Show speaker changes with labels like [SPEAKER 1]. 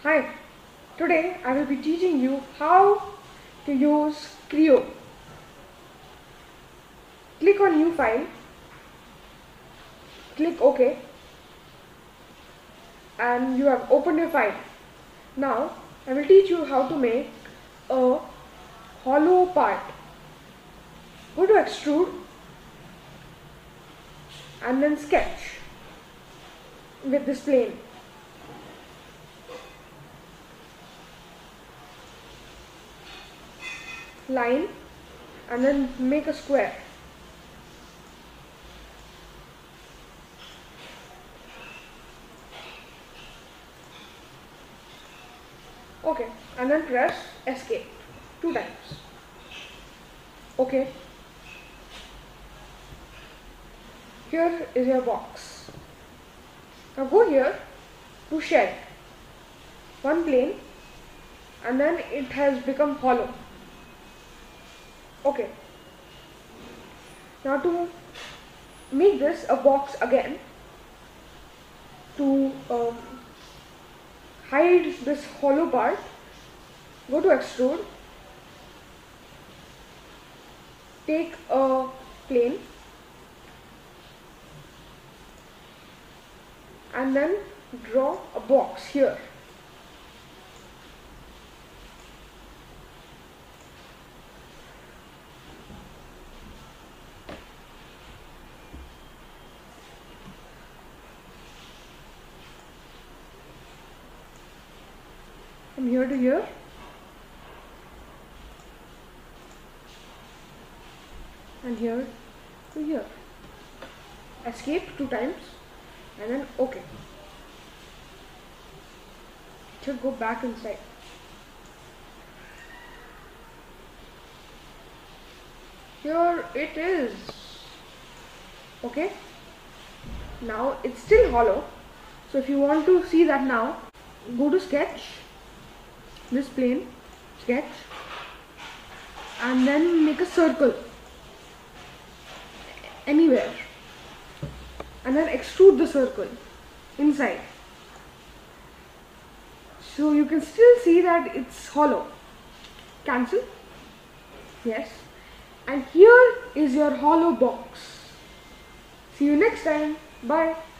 [SPEAKER 1] Hi, today I will be teaching you how to use Creo. Click on New File, click OK, and you have opened your file. Now I will teach you how to make a hollow part. Go to Extrude and then Sketch with this plane. Line and then make a square. Okay, and then press escape 2 times. Okay. Here is your box. Now go here to shed. One plane and then it has become hollow. Okay. Now to make this a box again, to hide this hollow part, go to Extrude, take a plane and then draw a box here. From here to here. And here to here. Escape 2 times and then OK. It should go back inside. Here it is. Okay. Now it's still hollow. So if you want to see that now, go to Sketch, this plane, Sketch, and then make a circle anywhere and then extrude the circle inside, so you can still see that it's hollow. Cancel. Yes. And here is your hollow box. See you next time. Bye.